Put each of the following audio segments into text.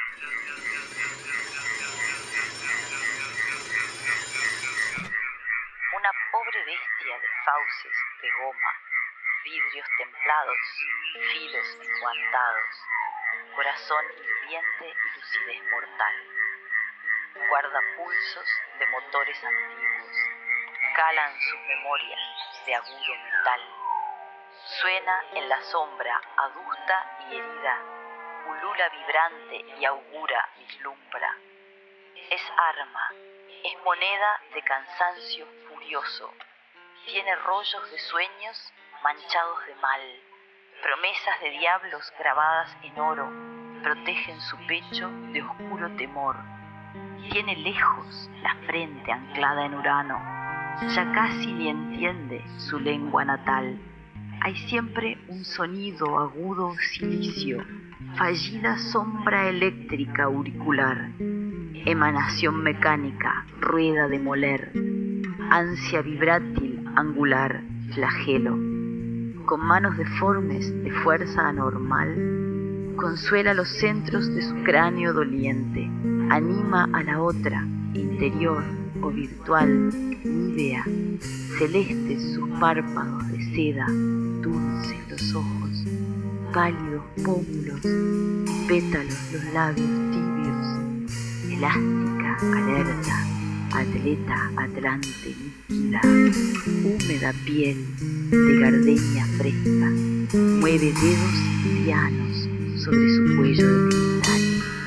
Una pobre bestia de fauces de goma, vidrios templados, filos enguantados, corazón hirviente y lucidez mortal. Guarda pulsos de motores antiguos, calan sus memorias de agudo metal. Suena en la sombra adusta y herida, ulula vibrante y augura vislumbra. Es arma, es moneda de cansancio furioso, tiene rollos de sueños manchados de mal, promesas de diablos grabadas en oro, protegen su pecho de oscuro temor. Tiene lejos la frente anclada en Urano, ya casi ni entiende su lengua natal. Hay siempre un sonido agudo silicio, fallida sombra eléctrica auricular, emanación mecánica, rueda de moler, ansia vibrátil, angular, flagelo. Con manos deformes de fuerza anormal, consuela los centros de su cráneo doliente, anima a la otra, interior o virtual, nívea, celestes sus párpados de seda, dulces los ojos, pálidos pómulos, pétalos los labios tibios, elástica, alerta, atleta, atlante, líquida, húmeda piel de gardenia fresca, mueve dedos lianos sobre su cuello de cristal.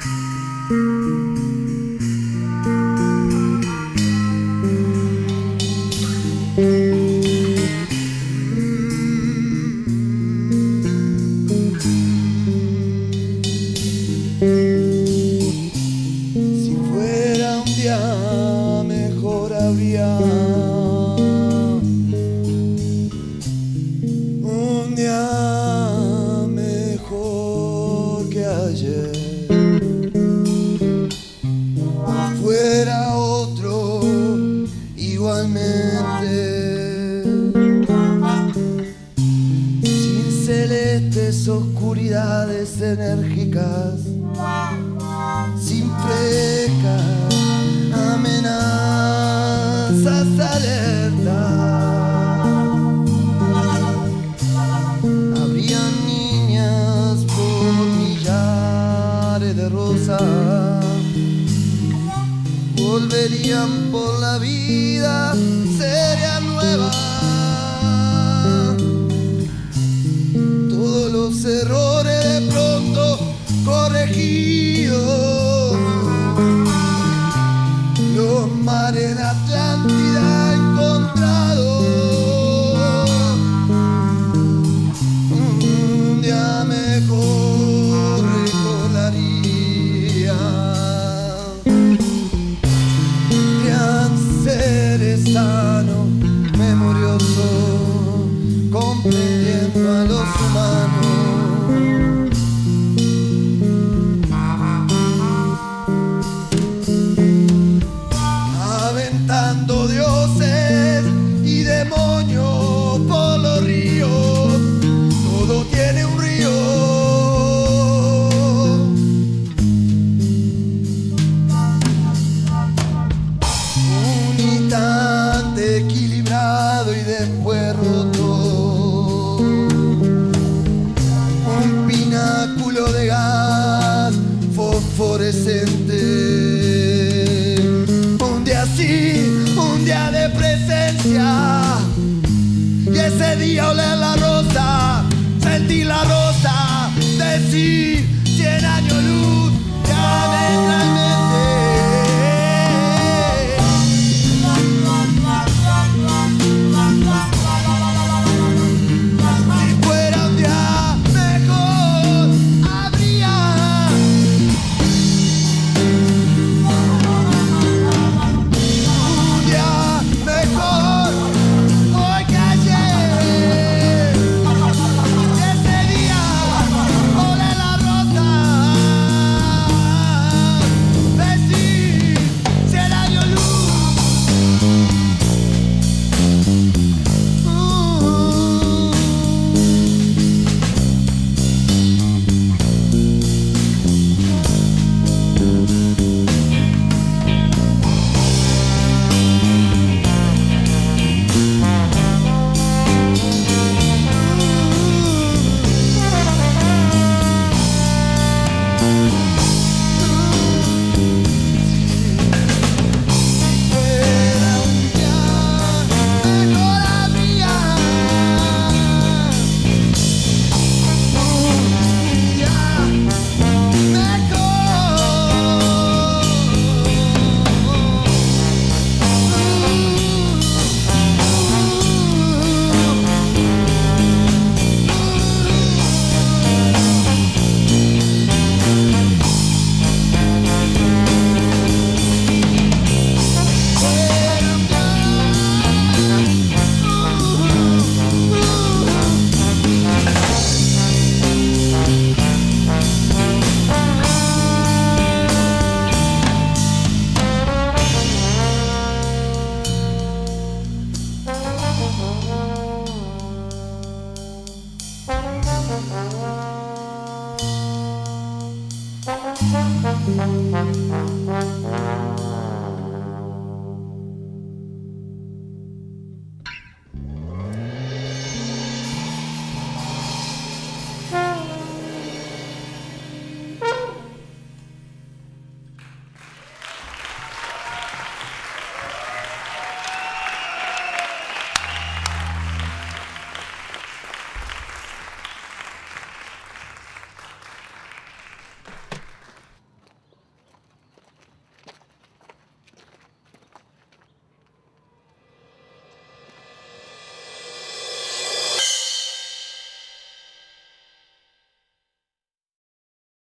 Si fuera un día mejor habría un día mejor que ayer. Fuera otro igualmente, sin celestes oscuridades enérgicas, sin frecas amenazas alertas. Habrían niñas por millares de rosas, volverían por la vida, serían nuevas. Todos los errores de pronto corregidos, los mares de Atlántida encontrados. Un día mejor recordaría, gran seres sanos, memoriosos, comprendiendo a los humanos. Aventando dioses y demonios por los ríos, todo tiene un río. Un instante equilibrado y después roto, un pináculo de gas fosforescente. Un día de presencia, y ese día oler la rosa, sentir la rosa, decir 100 años luz diametralmente. Si fuera un día mejor, habría